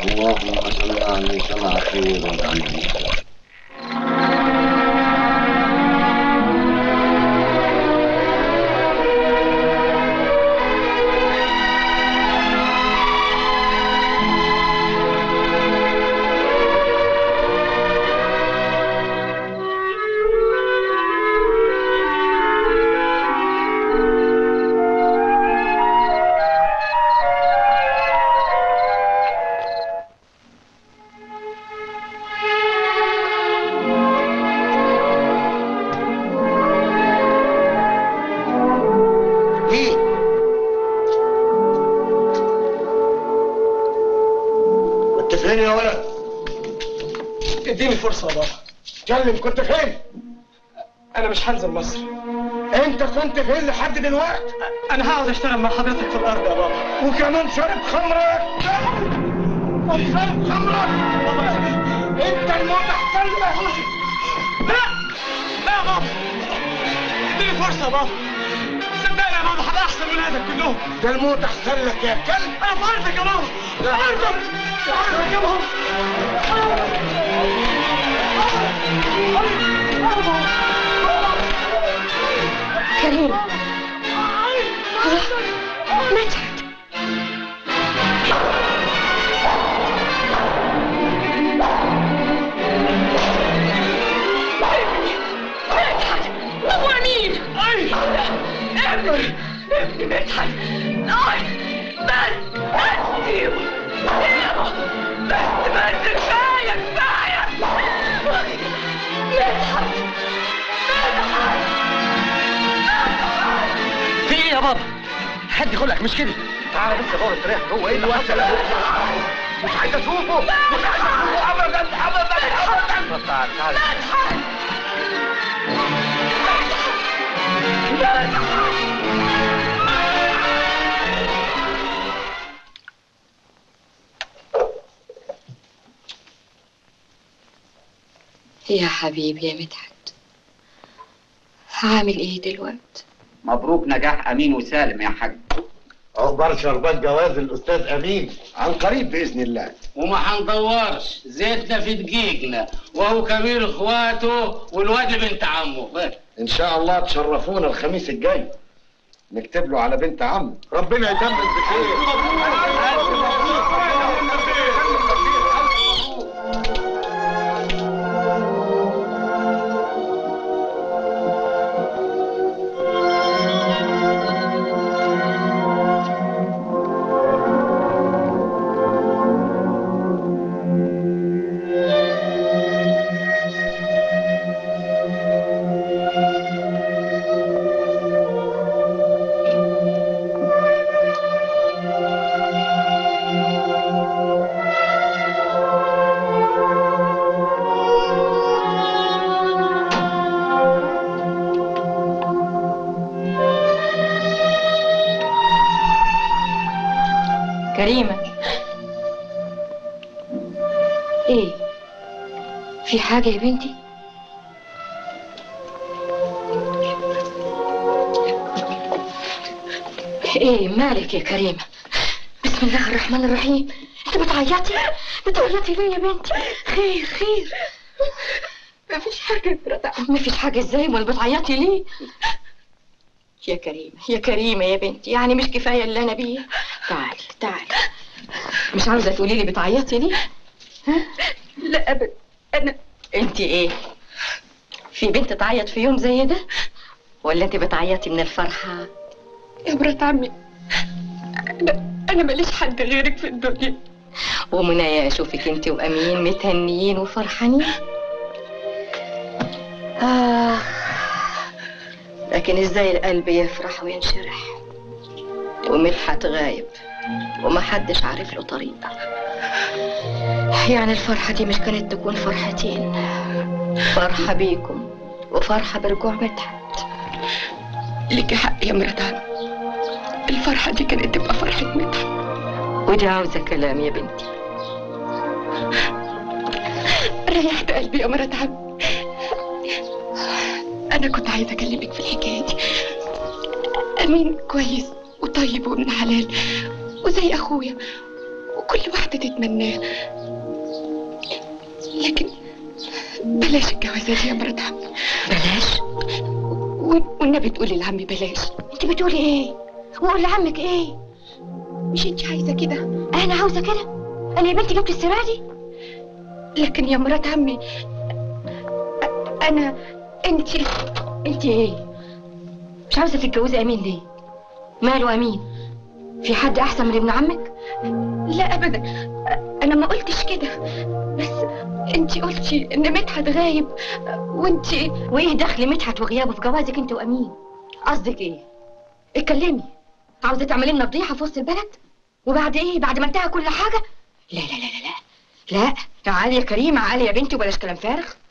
اللهم صل عليك مع خير الأنبياء. فرصة يا بابا. اتكلم، كنت فين؟ أنا مش هنزل مصر. أنت كنت فين لحد دلوقتي؟ أنا هقعد أشتغل مع حضرتك في الأرض يا بابا. وكمان شارب خمرة؟ شارب خمرة؟ أنت الموت أحسن لك. لا لا يا بابا، اديني فرصة يا بابا. صدقني يا بابا هبقى أحسن من ولادك كلهم. ده الموت أحسن لك يا كلب. أنا في عرضك يا بابا، في عرضك، في عرضك يا بابا. كريم مدحت، هو مين؟ ابني مدحت. بس كفاية كفاية. مدحت في ايه يا بابا؟ حد يقولك مش كده؟ تعالى بس يا بابا استريح. هو ايه اللي وصل؟ مش عايز اشوفه، مش عايز اشوفه ابدا ابدا ابدا. تعال تعال. يا حبيبي يا مدحت، عامل ايه دلوقتي؟ مبروك نجاح امين وسالم يا حاج. عقبال شربات جواز الاستاذ امين عن قريب باذن الله. وما هندورش، زيتنا في دقيقنا، وهو كبير اخواته والواد بنت عمه. ان شاء الله تشرفونا الخميس الجاي، نكتب له على بنت عمه. ربنا يتمم بخير. كريمة، ايه في حاجة يا بنتي؟ ايه مالك يا كريمة؟ بسم الله الرحمن الرحيم. انت بتعيطي؟ بتعيطي ليه يا بنتي؟ خير خير. مفيش حاجة. مفيش حاجة ازاي؟ امال بتعيطي ليه؟ يا كريمة يا كريمة يا بنتي، يعني مش كفاية اللي انا بيه؟ تعالي تعالي. مش عاوزة تقولي لي بتعيطي ليه؟ ها؟ لا ابدا. انت ايه؟ في بنت تعيط في يوم زي ده؟ ولا انت بتعيطي من الفرحة؟ يا مرات عمي، أنا ماليش حد غيرك في الدنيا. ومنايا اشوفك انت وامين متهنيين وفرحانين. لكن ازاي القلب يفرح وينشرح ومدحت غايب ومحدش عارف له طريق؟ يعني الفرحة دي مش كانت تكون فرحتين؟ فرحة بيكم وفرحة برجوع مدحت. ليكي حق يا مرات عمي، الفرحة دي كانت تبقى فرحة مدحت. ودي عاوزة كلام يا بنتي. ريحت قلبي يا مرات عمي. أنا كنت عايزة أكلمك في الحكاية دي. أمين كويس وطيب وابن حلال وزي أخويا، كل واحدة تتمناه، لكن بلاش الجوازة دي يا مرات عمي. بلاش؟ والنبي تقولي لعمي بلاش. انت بتقولي ايه؟ وقول لعمك ايه؟ مش انت عايزة كده؟ انا عاوزة كده؟ انا يا بنتي جبت السيرة دي؟ لكن يا مرات عمي انا انت ايه؟ مش عاوزة تتجوزي امين ليه؟ ماله امين؟ في حد احسن من ابن عمك؟ لا ابدا، انا ما قلتش كده، بس انت قلتي ان مدحت غايب وايه دخل مدحت وغيابه في جوازك انت وامين؟ قصدك ايه؟ اتكلمي. عاوزة تعملي لنا فضيحة في وسط البلد؟ وبعد ايه؟ بعد ما انتهى كل حاجة؟ لا لا لا لا لا لا، تعالي يا كريمة، تعالي يا بنتي وبلاش كلام فارغ.